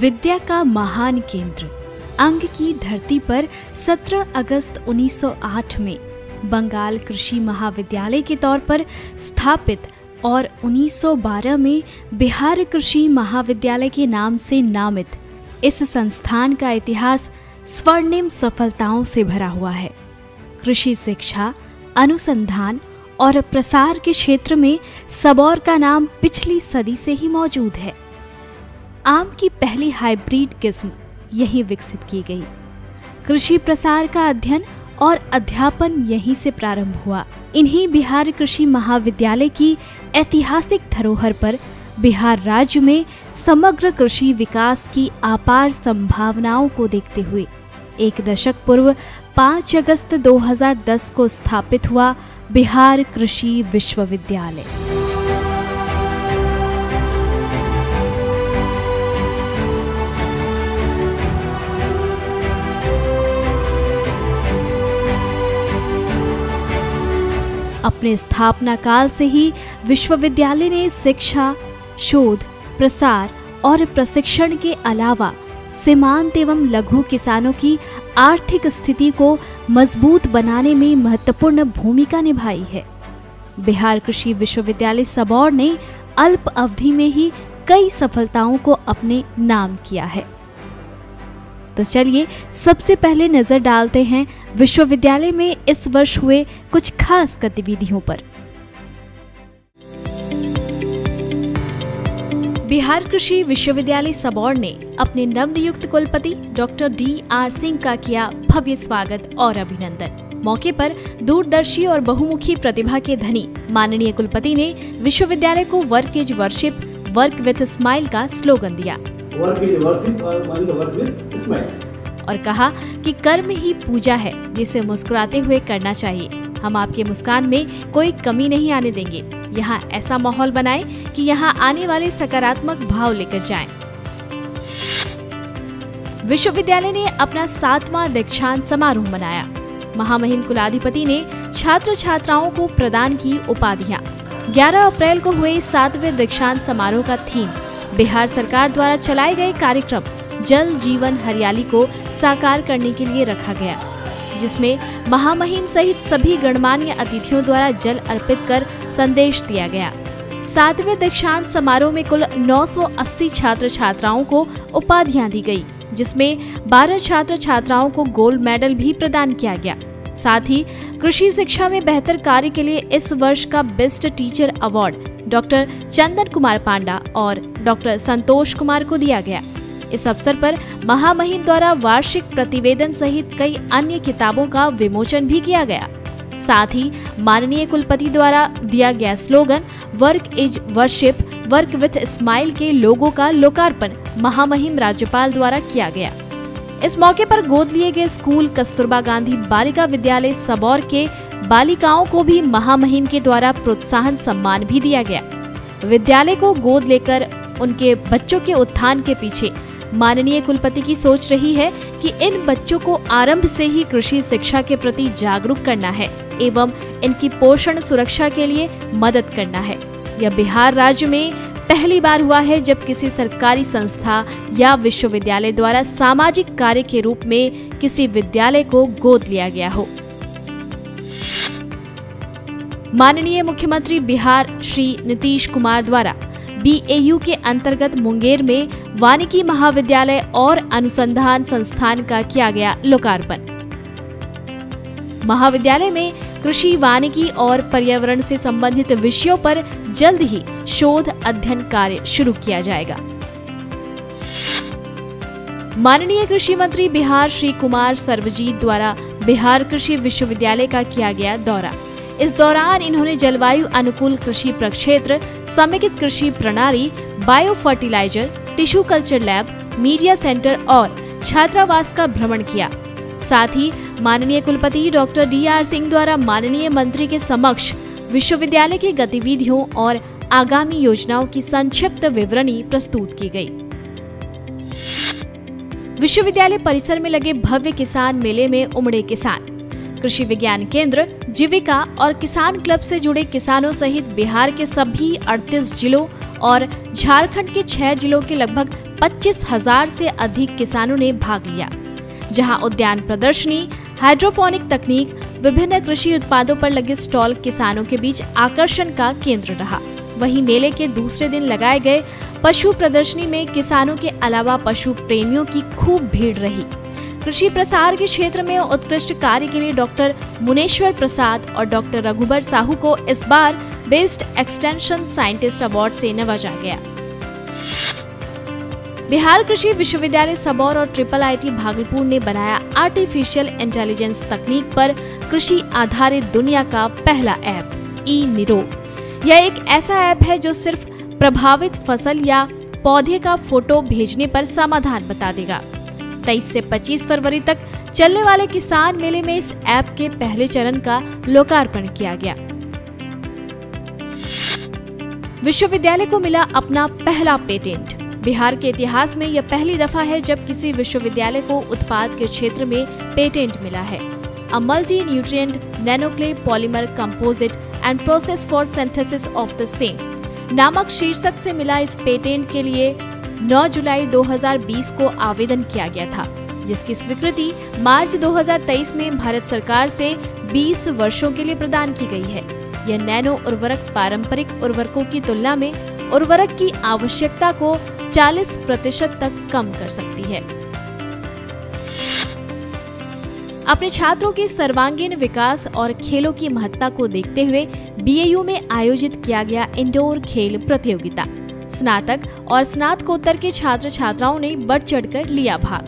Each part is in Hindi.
विद्या का महान केंद्र अंग की धरती पर 17 अगस्त 1908 में बंगाल कृषि महाविद्यालय के तौर पर स्थापित और 1912 में बिहार कृषि महाविद्यालय के नाम से नामित इस संस्थान का इतिहास स्वर्णिम सफलताओं से भरा हुआ है। कृषि शिक्षा, अनुसंधान और प्रसार के क्षेत्र में सबौर का नाम पिछली सदी से ही मौजूद है। आम की पहली हाइब्रिड किस्म यहीं विकसित की गई। कृषि प्रसार का अध्ययन और अध्यापन यहीं से प्रारंभ हुआ। इन्हीं बिहार कृषि महाविद्यालय की ऐतिहासिक धरोहर पर बिहार राज्य में समग्र कृषि विकास की अपार संभावनाओं को देखते हुए एक दशक पूर्व 5 अगस्त 2010 को स्थापित हुआ बिहार कृषि विश्वविद्यालय। अपने स्थापना काल से ही विश्वविद्यालय ने शिक्षा, शोध, प्रसार और प्रशिक्षण के अलावा सीमांत एवं लघु किसानों की आर्थिक स्थिति को मजबूत बनाने में महत्वपूर्ण भूमिका निभाई है। बिहार कृषि विश्वविद्यालय सबौर ने अल्प अवधि में ही कई सफलताओं को अपने नाम किया है। तो चलिए सबसे पहले नजर डालते हैं विश्वविद्यालय में इस वर्ष हुए कुछ खास गतिविधियों पर। बिहार कृषि विश्वविद्यालय सबौर ने अपने नवनियुक्त कुलपति डॉक्टर D.R. सिंह का किया भव्य स्वागत और अभिनंदन। मौके पर दूरदर्शी और बहुमुखी प्रतिभा के धनी माननीय कुलपति ने विश्वविद्यालय को work is worship, work with smile का स्लोगन दिया और कहा कि कर्म ही पूजा है जिसे मुस्कुराते हुए करना चाहिए। हम आपके मुस्कान में कोई कमी नहीं आने देंगे। यहाँ ऐसा माहौल बनाएं कि यहाँ आने वाले सकारात्मक भाव लेकर जाएं। विश्वविद्यालय ने अपना 7वां दीक्षांत समारोह मनाया। महामहिम कुलाधिपति ने छात्र छात्राओं को प्रदान की उपाधियां। 11 अप्रैल को हुए 7वें दीक्षांत समारोह का थीम बिहार सरकार द्वारा चलाए गए कार्यक्रम जल जीवन हरियाली को साकार करने के लिए रखा गया, जिसमें महामहिम सहित सभी गणमान्य अतिथियों द्वारा जल अर्पित कर संदेश दिया गया। 7वें दीक्षांत समारोह में कुल 980 छात्र छात्राओं को उपाधियां दी गई, जिसमें 12 छात्र छात्राओं को गोल्ड मेडल भी प्रदान किया गया। साथ ही कृषि शिक्षा में बेहतर कार्य के लिए इस वर्ष का best teacher award doctor Chandan Kumar Panda और डॉक्टर संतोष कुमार को दिया गया। इस अवसर पर महामहिम द्वारा वार्षिक प्रतिवेदन सहित कई अन्य किताबों का विमोचन भी किया गया। साथ ही माननीय कुलपति द्वारा दिया गया slogan work is worship, work with smile के लोगो का लोकार्पण महामहिम राज्यपाल द्वारा किया गया। इस मौके पर गोद लिए गए स्कूल कस्तूरबा गांधी बालिका विद्यालय सबौर के बालिकाओं को भी महामहिम के द्वारा प्रोत्साहन सम्मान भी दिया गया। विद्यालय को गोद लेकर उनके बच्चों के उत्थान के पीछे माननीय कुलपति की सोच रही है कि इन बच्चों को आरंभ से ही कृषि शिक्षा के प्रति जागरूक करना है एवं इनकी पोषण सुरक्षा के लिए मदद करना है। यह बिहार राज्य में पहली बार हुआ है जब किसी सरकारी संस्था या विश्वविद्यालय द्वारा सामाजिक कार्य के रूप में किसी विद्यालय को गोद लिया गया हो। माननीय मुख्यमंत्री बिहार श्री नीतीश कुमार द्वारा BAU के अंतर्गत मुंगेर में वानिकी महाविद्यालय और अनुसंधान संस्थान का किया गया लोकार्पण। महाविद्यालय में कृषि, वानिकी और पर्यावरण से संबंधित विषयों पर जल्द ही शोध अध्ययन कार्य शुरू किया जाएगा। माननीय कृषि मंत्री बिहार श्री कुमार सर्वजीत द्वारा बिहार कृषि विश्वविद्यालय का किया गया दौरा। इस दौरान इन्होंने जलवायु अनुकूल कृषि प्रक्षेत्र, समेकित कृषि प्रणाली, bio fertilizer, tissue culture lab, media centre और छात्रावास का भ्रमण किया। साथ ही माननीय कुलपति डॉक्टर D.R. सिंह द्वारा माननीय मंत्री के समक्ष विश्वविद्यालय की गतिविधियों और आगामी योजनाओं की संक्षिप्त विवरणी प्रस्तुत की गई। विश्वविद्यालय परिसर में लगे भव्य किसान मेले में उमड़े किसान। कृषि विज्ञान केंद्र, जीविका और किसान क्लब से जुड़े किसानों सहित बिहार के सभी 38 जिलों और झारखंड के 6 जिलों के लगभग 25,000 से अधिक किसानों ने भाग लिया, जहां उद्यान प्रदर्शनी, हाइड्रोपोनिक तकनीक, विभिन्न कृषि उत्पादों पर लगे स्टॉल किसानों के बीच आकर्षण का केंद्र रहा। वहीं मेले के दूसरे दिन लगाए गए पशु प्रदर्शनी में किसानों के अलावा पशु प्रेमियों की खूब भीड़ रही। कृषि प्रसार के क्षेत्र में उत्कृष्ट कार्य के लिए डॉक्टर मुनेश्वर प्रसाद और डॉक्टर रघुबर साहू को इस बार बेस्ट एक्सटेंशन साइंटिस्ट अवार्ड से नवाजा गया। बिहार कृषि विश्वविद्यालय सबौर और IIIT भागलपुर ने बनाया आर्टिफिशियल इंटेलिजेंस तकनीक पर कृषि आधारित दुनिया का पहला ऐप ई-निरोग। यह एक ऐसा ऐप है जो सिर्फ प्रभावित फसल या पौधे का फोटो भेजने पर समाधान बता देगा। 23 से 25 फरवरी तक चलने वाले किसान मेले में इस ऐप के पहले चरण का लोकार्पण किया गया। विश्वविद्यालय को मिला अपना पहला पेटेंट। बिहार के इतिहास में यह पहली दफा है जब किसी विश्वविद्यालय को उत्पाद के क्षेत्र में पेटेंट मिला है। A multi nutrient nanoclay polymer composite and process for synthesis of the same नामक शीर्षक से मिला इस पेटेंट के लिए 9 जुलाई 2020 को आवेदन किया गया था, जिसकी स्वीकृति मार्च 2023 में भारत सरकार से 20 वर्षों के लिए प्रदान की गई है। यह नैनो उर्वरक पारंपरिक उर्वरकों की तुलना में उर्वरक की आवश्यकता को 40% तक कम कर सकती है। अपने छात्रों के सर्वांगीण विकास और खेलों की महत्ता को देखते हुए BAU में आयोजित किया गया इंडोर खेल प्रतियोगिता स्नातक और स्नातकोत्तर के छात्र छात्राओं ने बढ़ चढ़कर लिया भाग।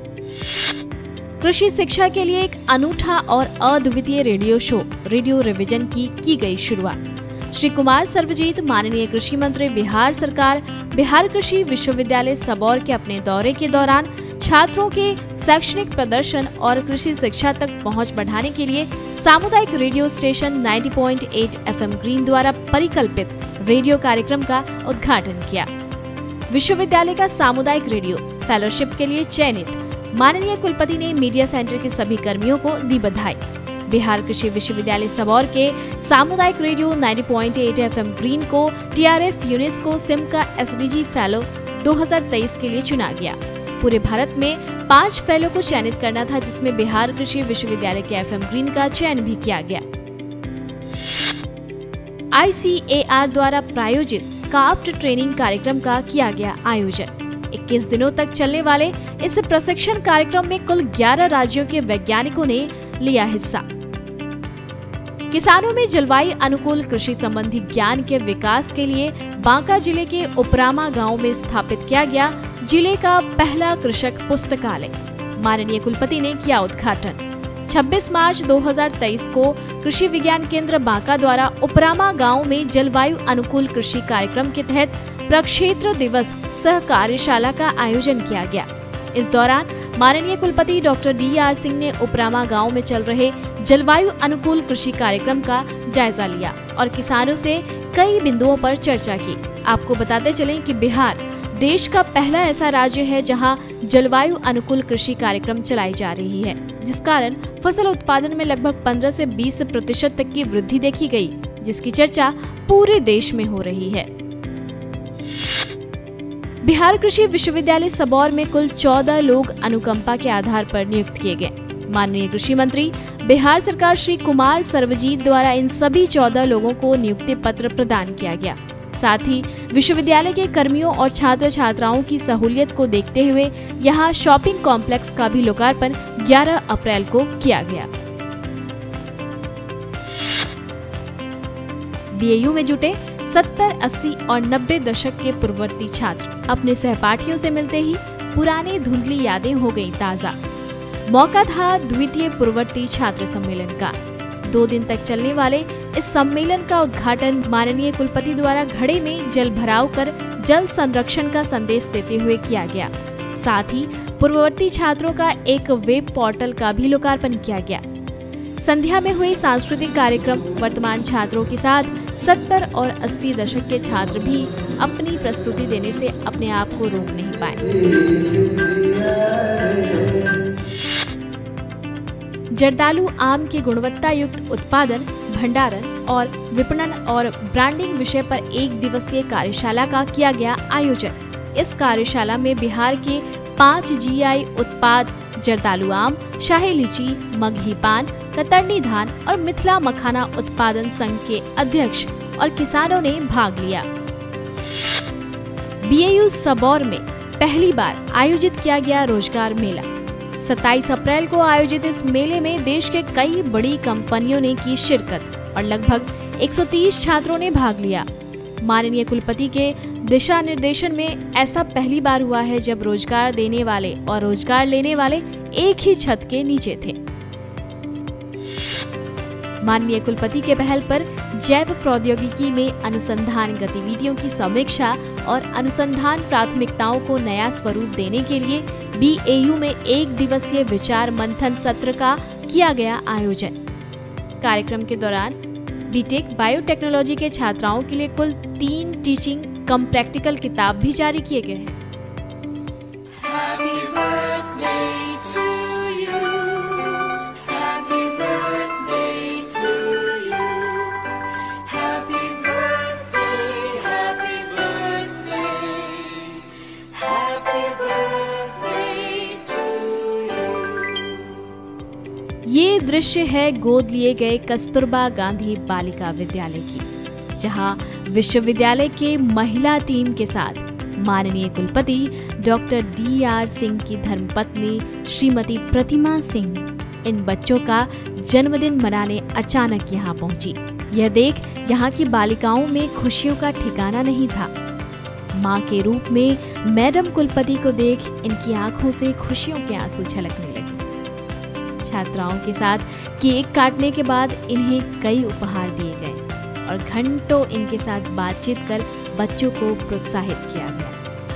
कृषि शिक्षा के लिए एक अनूठा और अद्वितीय रेडियो शो रेडियो रिवीजन की गई शुरुआत। श्री कुमार सर्वजीत, माननीय कृषि मंत्री बिहार सरकार, बिहार कृषि विश्वविद्यालय सबौर के अपने दौरे के दौरान छात्रों के शैक्षणिक प्रदर्शन और कृषि शिक्षा तक पहुंच बढ़ाने के लिए सामुदायिक रेडियो स्टेशन 90.8 FM ग्रीन द्वारा परिकल्पित रेडियो कार्यक्रम का उद्घाटन किया। विश्वविद्यालय का सामुदायिक रेडियो फेलोशिप के लिए चयनित माननीय कुलपति ने मीडिया सेंटर के सभी कर्मियों को दी बधाई। बिहार कृषि विश्वविद्यालय सबौर के सामुदायिक रेडियो 90.8 FM ग्रीन को TRF यूनेस्को सिमका SDG फेलो 2023 के लिए चुना गया। पूरे भारत में 5 फेलो को चयनित करना था, जिसमें बिहार कृषि विश्वविद्यालय के FM ग्रीन का चयन भी किया गया। ICAR द्वारा प्रायोजित काफ्ट ट्रेनिंग कार्यक्रम का किया गया आयोजन। 21 दिनों तक चलने वाले इस प्रशिक्षण कार्यक्रम में कुल 11 राज्यों के वैज्ञानिकों ने लिया हिस्सा। किसानों में जलवायु अनुकूल कृषि संबंधी ज्ञान के विकास के लिए बांका जिले के उपरामा गांव में स्थापित किया गया जिले का पहला कृषक पुस्तकालय। माननीय कुलपति ने किया उद्घाटन। 26 मार्च 2023 को कृषि विज्ञान केंद्र बांका द्वारा उपरामा गांव में जलवायु अनुकूल कृषि कार्यक्रम के तहत प्रक्षेत्र दिवस सह कार्यशाला का आयोजन किया गया। इस दौरान माननीय कुलपति डॉक्टर DR सिंह ने उपरामा गांव में चल रहे जलवायु अनुकूल कृषि कार्यक्रम का जायजा लिया और किसानों से कई बिंदुओं पर चर्चा की। आपको बताते चलें कि बिहार देश का पहला ऐसा राज्य है जहां जलवायु अनुकूल कृषि कार्यक्रम चलाई जा रही है, जिस कारण फसल उत्पादन में लगभग 15 से 20% तक की वृद्धि देखी गई, जिसकी चर्चा पूरे देश में हो रही है। बिहार कृषि विश्वविद्यालय सबौर में कुल 14 लोग अनुकंपा के आधार पर नियुक्त किए गए। माननीय कृषि मंत्री बिहार सरकार श्री कुमार सर्वजीत द्वारा इन सभी 14 लोगों को नियुक्ति पत्र प्रदान किया गया। साथ ही विश्वविद्यालय के कर्मियों और छात्र छात्राओं की सहूलियत को देखते हुए यहाँ शॉपिंग कॉम्प्लेक्स का भी लोकार्पण 11 अप्रैल को किया गया। BAU में जुटे 70, 80 और 90 दशक के पूर्ववर्ती छात्र अपने सहपाठियों से मिलते ही पुरानी धुंधली यादें हो गई ताजा। मौका था द्वितीय पूर्ववर्ती छात्र सम्मेलन का। 2 दिन तक चलने वाले इस सम्मेलन का उद्घाटन माननीय कुलपति द्वारा घड़े में जल भराव कर जल संरक्षण का संदेश देते हुए किया गया। साथ ही पूर्ववर्ती छात्रों का एक वेब पोर्टल का भी लोकार्पण किया गया। संध्या में हुए सांस्कृतिक कार्यक्रम वर्तमान छात्रों के साथ 70 और 80 दशक के छात्र भी अपनी प्रस्तुति देने से अपने आप को रोक नहीं पाए। जर्दालू आम की गुणवत्ता युक्त उत्पादन भंडारण और विपणन और ब्रांडिंग विषय पर 1 दिवसीय कार्यशाला का किया गया आयोजन। इस कार्यशाला में बिहार के 5 GI उत्पाद जर्दालू आम, शाही लीची, मगही पान, कतरनी धान और मिथिला मखाना उत्पादन संघ के अध्यक्ष और किसानों ने भाग लिया। BAU सबौर में पहली बार आयोजित किया गया रोजगार मेला। 27 अप्रैल को आयोजित इस मेले में देश के कई बड़ी कंपनियों ने की शिरकत और लगभग 130 छात्रों ने भाग लिया। माननीय कुलपति के दिशा निर्देशन में ऐसा पहली बार हुआ है जब रोजगार देने वाले और रोजगार लेने वाले एक ही छत के नीचे थे। माननीय कुलपति के पहल पर जैव प्रौद्योगिकी में अनुसंधान गतिविधियों की समीक्षा और अनुसंधान प्राथमिकताओं को नया स्वरूप देने के लिए BAU में 1 दिवसीय विचार मंथन सत्र का किया गया आयोजन। कार्यक्रम के दौरान BTech बायोटेक्नोलॉजी के छात्राओं के लिए कुल 3 टीचिंग कम प्रैक्टिकल किताब भी जारी किए गए हैं। ये दृश्य है गोद लिए गए कस्तूरबा गांधी बालिका विद्यालय की, जहां विश्वविद्यालय के महिला टीम के साथ माननीय कुलपति डॉक्टर DR सिंह की धर्मपत्नी श्रीमती प्रतिमा सिंह इन बच्चों का जन्मदिन मनाने अचानक यहां पहुंची। यह देख यहां की बालिकाओं में खुशियों का ठिकाना नहीं था। मां के रूप में मैडम कुलपति को देख इनकी आंखों से खुशियों के आंसू छलकने लगे। छात्राओं के साथ केक काटने के बाद इन्हें कई उपहार दिए गए और घंटों इनके साथ बातचीत कर बच्चों को प्रोत्साहित किया गया।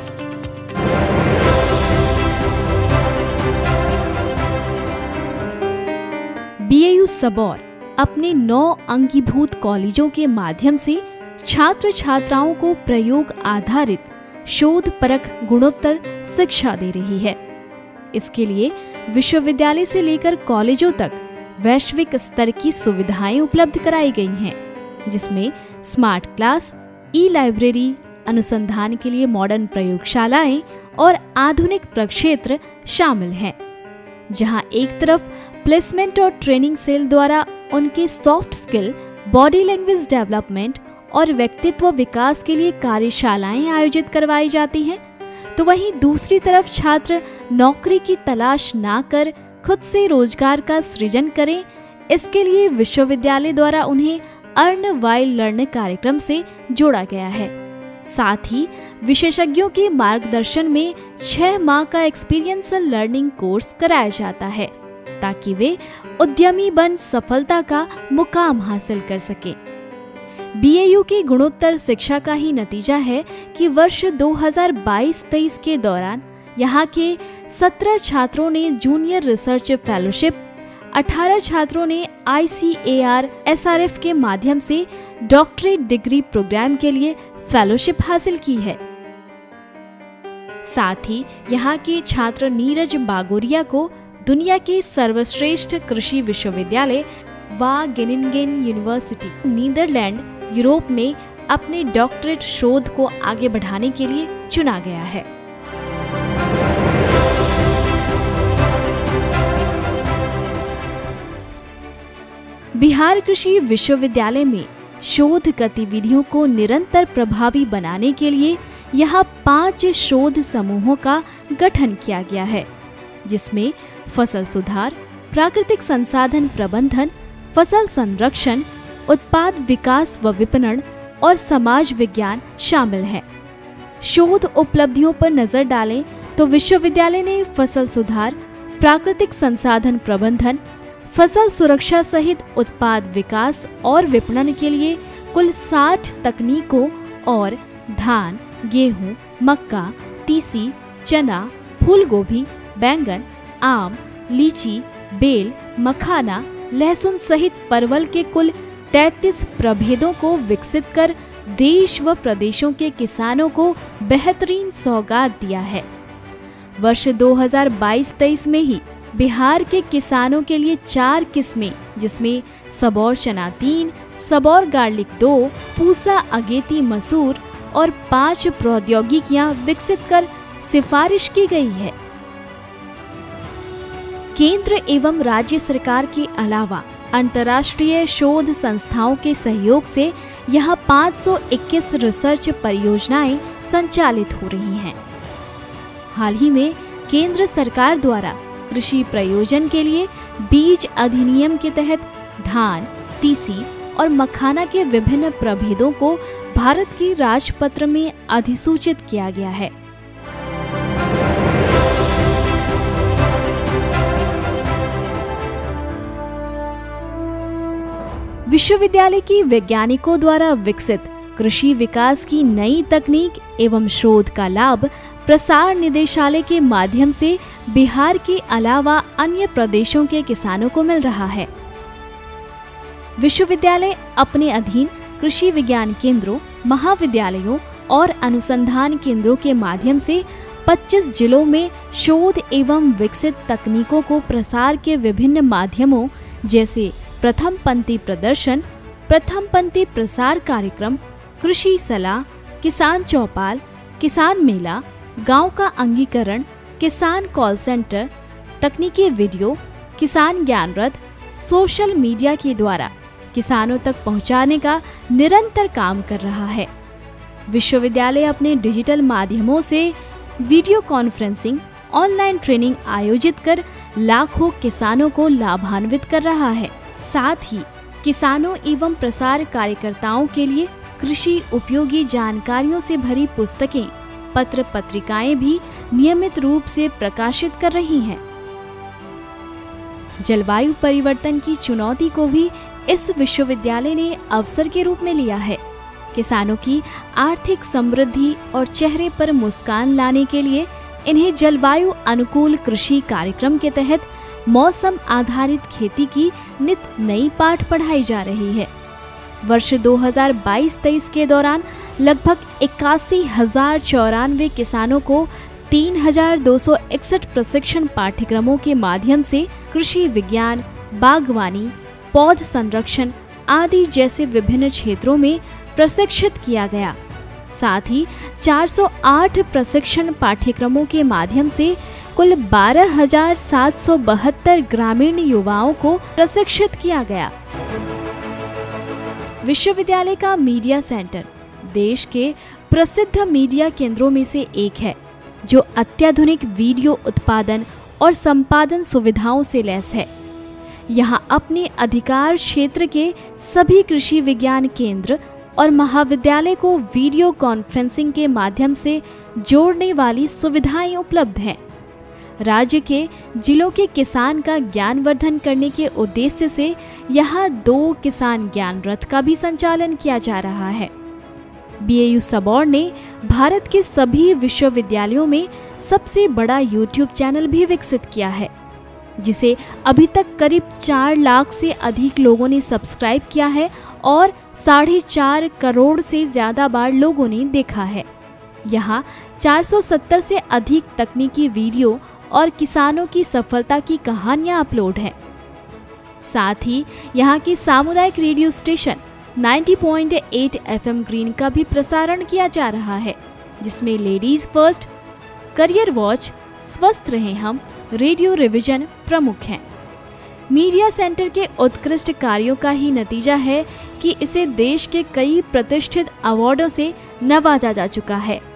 BAU सबौर अपने 9 अंगीभूत कॉलेजों के माध्यम से छात्र छात्राओं को प्रयोग आधारित शोध परक गुणोत्तर शिक्षा दे रही है। इसके लिए विश्वविद्यालय से लेकर कॉलेजों तक वैश्विक स्तर की सुविधाएं उपलब्ध कराई गई हैं, जिसमें स्मार्ट क्लास, ई-लाइब्रेरी, अनुसंधान के लिए मॉडर्न प्रयोगशालाएं और आधुनिक प्रक्षेत्र शामिल हैं। जहां एक तरफ प्लेसमेंट और ट्रेनिंग सेल द्वारा उनके soft skill, body language development और व्यक्तित्व विकास के लिए कार्यशालाएं आयोजित करवाई जाती हैं, तो वहीं दूसरी तरफ छात्र नौकरी की तलाश ना कर खुद से रोजगार का सृजन करें, इसके लिए विश्वविद्यालय द्वारा उन्हें अर्न व्हाइल लर्न कार्यक्रम से जोड़ा गया है। साथ ही विशेषज्ञों के मार्गदर्शन में 6 माह का एक्सपीरियंशियल लर्निंग कोर्स कराया जाता है, ताकि वे उद्यमी बन सफलता का मुकाम हासिल कर सके। BAU की गुणोत्तर शिक्षा का ही नतीजा है कि वर्ष 2022-23 के दौरान यहाँ के 17 छात्रों ने जूनियर रिसर्च फेलोशिप, 18 छात्रों ने ICAR SRF के माध्यम से डॉक्टरेट डिग्री प्रोग्राम के लिए फेलोशिप हासिल की है। साथ ही यहाँ के छात्र नीरज बागोरिया को दुनिया के सर्वश्रेष्ठ कृषि विश्वविद्यालय वागेनिंगेन यूनिवर्सिटी नीदरलैंड यूरोप में अपने डॉक्टरेट शोध को आगे बढ़ाने के लिए चुना गया है। बिहार कृषि विश्वविद्यालय में शोध गतिविधियों को निरंतर प्रभावी बनाने के लिए यहाँ 5 शोध समूहों का गठन किया गया है, जिसमें फसल सुधार, प्राकृतिक संसाधन प्रबंधन, फसल संरक्षण, उत्पाद विकास व विपणन और समाज विज्ञान शामिल है। शोध उपलब्धियों पर नजर डालें तो विश्वविद्यालय ने फसल सुधार, प्राकृतिक संसाधन प्रबंधन, फसल सुरक्षा सहित उत्पाद विकास और विपणन के लिए कुल 60 तकनीकों और धान, गेहूं, मक्का, तीसी, चना, फूलगोभी, बैंगन, आम, लीची, बेल, मखाना, लहसुन सहित परवल के कुल 33 प्रभेदों को विकसित कर देश व प्रदेशों के किसानों को बेहतरीन सौगात दिया है। वर्ष 2022-23 में ही बिहार के किसानों के लिए 4 किस्में, जिसमें सबौर चना 3, सबौर गार्लिक 2, पूसा अगेती मसूर और 5 प्रौद्योगिकियां विकसित कर सिफारिश की गई है। केंद्र एवं राज्य सरकार के अलावा अंतर्राष्ट्रीय शोध संस्थाओं के सहयोग से यहाँ 521 रिसर्च परियोजनाएं संचालित हो रही हैं। हाल ही में केंद्र सरकार द्वारा कृषि प्रयोजन के लिए बीज अधिनियम के तहत धान, तीसी और मखाना के विभिन्न प्रभेदों को भारत की राजपत्र में अधिसूचित किया गया है। विश्वविद्यालय की वैज्ञानिकों द्वारा विकसित कृषि विकास की नई तकनीक एवं शोध का लाभ प्रसार निदेशालय के माध्यम से बिहार के अलावा अन्य प्रदेशों के किसानों को मिल रहा है। विश्वविद्यालय अपने अधीन कृषि विज्ञान केंद्रों, महाविद्यालयों और अनुसंधान केंद्रों के माध्यम से 25 जिलों में शोध एवं विकसित तकनीकों को प्रसार के विभिन्न माध्यमों जैसे प्रथम पंक्ति प्रदर्शन, प्रथम पंक्ति प्रसार कार्यक्रम, कृषि सलाह, किसान चौपाल, किसान मेला, गांव का अंगीकरण, किसान कॉल सेंटर, तकनीकी वीडियो, किसान ज्ञान रथ, सोशल मीडिया के द्वारा किसानों तक पहुंचाने का निरंतर काम कर रहा है। विश्वविद्यालय अपने डिजिटल माध्यमों से वीडियो कॉन्फ्रेंसिंग, ऑनलाइन ट्रेनिंग आयोजित कर लाखों किसानों को लाभान्वित कर रहा है। साथ ही किसानों एवं प्रसार कार्यकर्ताओं के लिए कृषि उपयोगी जानकारियों से भरी पुस्तकें, पत्र पत्रिकाएं भी नियमित रूप से प्रकाशित कर रही हैं। जलवायु परिवर्तन की चुनौती को भी इस विश्वविद्यालय ने अवसर के रूप में लिया है। किसानों की आर्थिक समृद्धि और चेहरे पर मुस्कान लाने के लिए इन्हें जलवायु अनुकूल कृषि कार्यक्रम के तहत मौसम आधारित खेती की नित नई पाठ पढ़ाई जा रही है। वर्ष 2022-23 के दौरान लगभग 81,094 किसानों को 3,261 प्रशिक्षण पाठ्यक्रमों के माध्यम से कृषि विज्ञान, बागवानी, पौध संरक्षण आदि जैसे विभिन्न क्षेत्रों में प्रशिक्षित किया गया। साथ ही 408 प्रशिक्षण पाठ्यक्रमों के माध्यम से कुल 12,772 ग्रामीण युवाओं को प्रशिक्षित किया गया। विश्वविद्यालय का मीडिया सेंटर देश के प्रसिद्ध मीडिया केंद्रों में से एक है, जो अत्याधुनिक वीडियो उत्पादन और संपादन सुविधाओं से लैस है। यहाँ अपने अधिकार क्षेत्र के सभी कृषि विज्ञान केंद्र और महाविद्यालय को वीडियो कॉन्फ्रेंसिंग के माध्यम से जोड़ने वाली सुविधाएं उपलब्ध हैं। राज्य के जिलों के किसान का ज्ञानवर्धन करने के उद्देश्य से यहाँ 2 किसान ज्ञान रथ का भी संचालन किया जा रहा है। BAU सबौर ने भारत के सभी विश्वविद्यालयों में सबसे बड़ा YouTube चैनल भी विकसित किया है, जिसे अभी तक करीब 4 लाख से अधिक लोगों ने सब्सक्राइब किया है और 4.5 करोड़ से ज्यादा बार लोगों ने देखा है। यहाँ 470 से अधिक तकनीकी वीडियो और किसानों की सफलता की कहानियां अपलोड हैं। साथ ही यहाँ की सामुदायिक रेडियो स्टेशन 90.8 FM ग्रीन का भी प्रसारण किया जा रहा है, जिसमें लेडीज फर्स्ट, करियर वॉच, स्वस्थ रहें हम, रेडियो रिवीजन प्रमुख हैं। मीडिया सेंटर के उत्कृष्ट कार्यों का ही नतीजा है कि इसे देश के कई प्रतिष्ठित अवार्डों से नवाजा जा चुका है।